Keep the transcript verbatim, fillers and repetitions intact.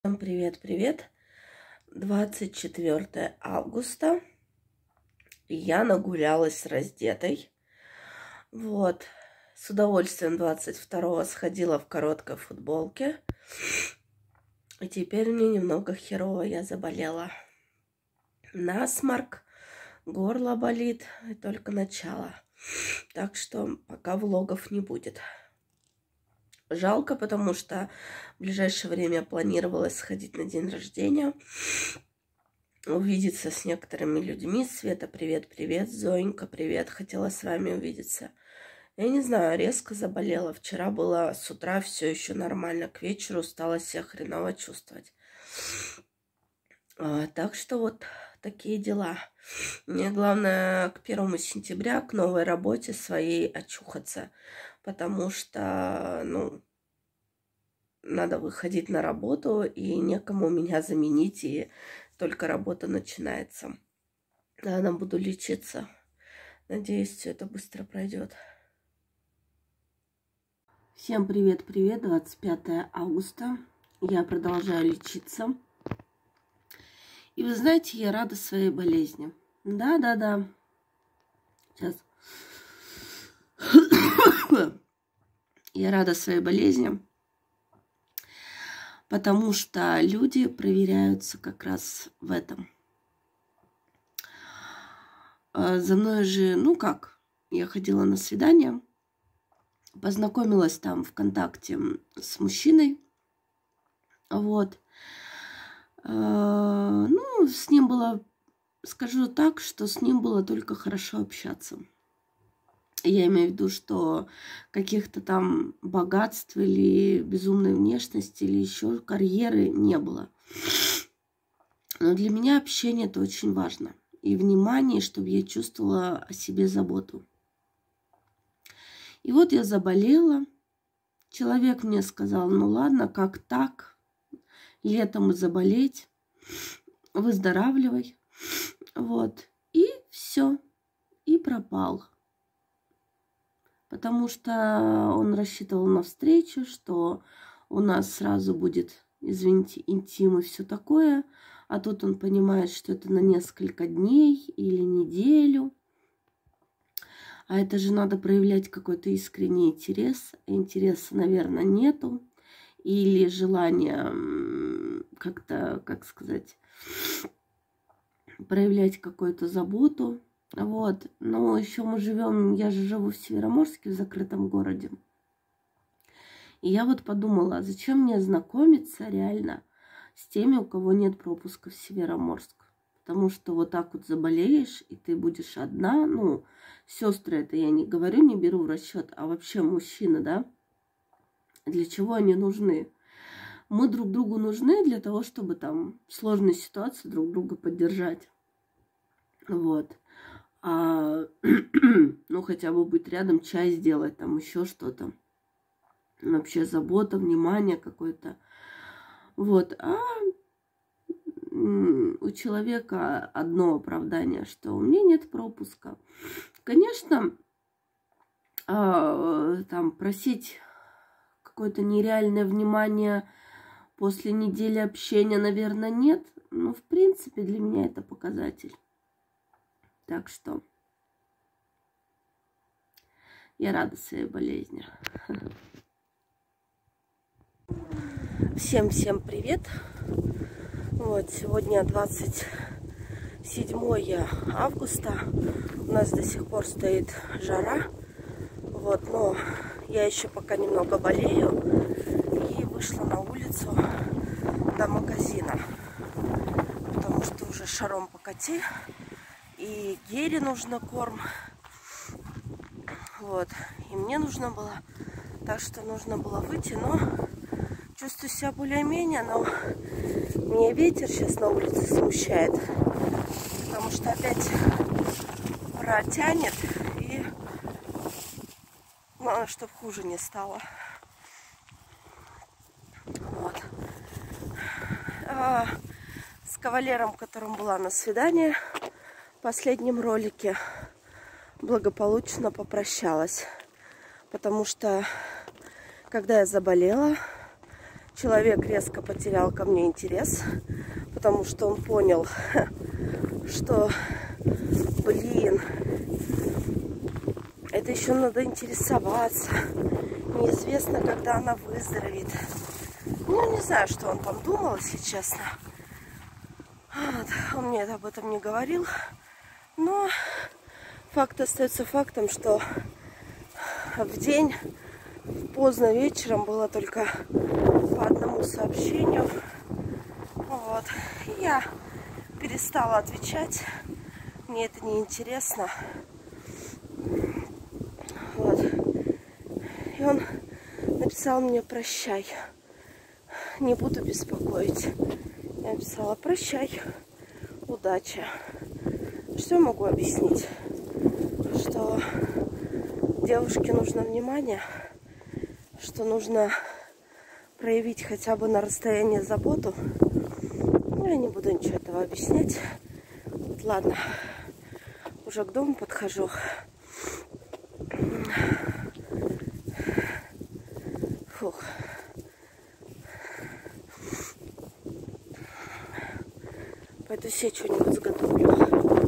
Всем привет-привет! двадцать четвёртое августа. Я нагулялась раздетой. Вот. С удовольствием двадцать второго сходила в короткой футболке. И теперь мне немного херово. Я заболела. Насморк, горло болит. И только начало. Так что пока влогов не будет. Жалко, потому что в ближайшее время планировала сходить на день рождения, увидеться с некоторыми людьми. Света, привет-привет. Зоенька, привет. Хотела с вами увидеться. Я не знаю, резко заболела. Вчера было с утра все еще нормально. К вечеру стала себя хреново чувствовать. А, так что вот такие дела. Мне главное к первому сентября, к новой работе своей очухаться. Потому что, ну, надо выходить на работу, и некому меня заменить, и только работа начинается. Наверное, буду лечиться. Надеюсь, все это быстро пройдет. Всем привет-привет, двадцать пятое августа. Я продолжаю лечиться. И вы знаете, я рада своей болезни. Да-да-да. Сейчас. Я рада своей болезни, потому что люди проверяются как раз в этом. За мной же, ну как, я ходила на свидание, познакомилась там ВКонтакте с мужчиной. Вот. Ну, с ним было, скажу так, что с ним было только хорошо общаться. Я имею в виду, что каких-то там богатств или безумной внешности, или еще карьеры не было. Но для меня общение это очень важно. И внимание, чтобы я чувствовала о себе заботу. И вот я заболела. Человек мне сказал, ну ладно, как так? Летом заболеть. Выздоравливай. Вот. И все. И пропал. Потому что он рассчитывал на встречу, что у нас сразу будет, извините, интим и все такое. А тут он понимает, что это на несколько дней или неделю. А это же надо проявлять какой-то искренний интерес. Интереса, наверное, нету. Или желание как-то, как сказать, проявлять какую-то заботу. Вот, но еще мы живем, я же живу в Североморске, в закрытом городе. И я вот подумала, зачем мне знакомиться реально с теми, у кого нет пропуска в Североморск. Потому что вот так вот заболеешь, и ты будешь одна. Ну, сестры это я не говорю, не беру в расчет, а вообще мужчины, да? Для чего они нужны? Мы друг другу нужны для того, чтобы там в сложной ситуации друг друга поддержать. Вот. А, ну, хотя бы быть рядом, чай сделать, там еще что-то. Вообще забота, внимание какое-то. Вот. А у человека одно оправдание, что у меня нет пропуска. Конечно, там просить какое-то нереальное внимание после недели общения, наверное, нет. Но, в принципе, для меня это показатель. Так что я рада своей болезни. Всем-всем привет. Вот, сегодня двадцать седьмое августа. У нас до сих пор стоит жара. Вот, но я еще пока немного болею. И вышла на улицу до магазина. Потому что уже шаром покати. И Гере нужно корм. Вот. И мне нужно было. Так что нужно было выйти. Но чувствую себя более-менее. Но мне ветер сейчас на улице смущает. Потому что опять протянет. И главное, чтобы хуже не стало. Вот. А с кавалером, которым была на свидании, в последнем ролике благополучно попрощалась. Потому что, когда я заболела, человек резко потерял ко мне интерес, потому что он понял, что, блин, это еще надо интересоваться. Неизвестно, когда она выздоровеет. Ну, не знаю, что он там думал, если честно. Вот. Он мне об этом не говорил. Но факт остается фактом, что в день поздно вечером было только по одному сообщению. Вот. И я перестала отвечать. Мне это не интересно. Вот. И он написал мне: прощай. Не буду беспокоить. Я написала: прощай. Удачи. Что я могу объяснить? Что девушке нужно внимание, что нужно проявить хотя бы на расстоянии заботу. Ну, я не буду ничего этого объяснять. Вот, ладно, уже к дому подхожу. Фух. Пойду себе что-нибудь сготовлю.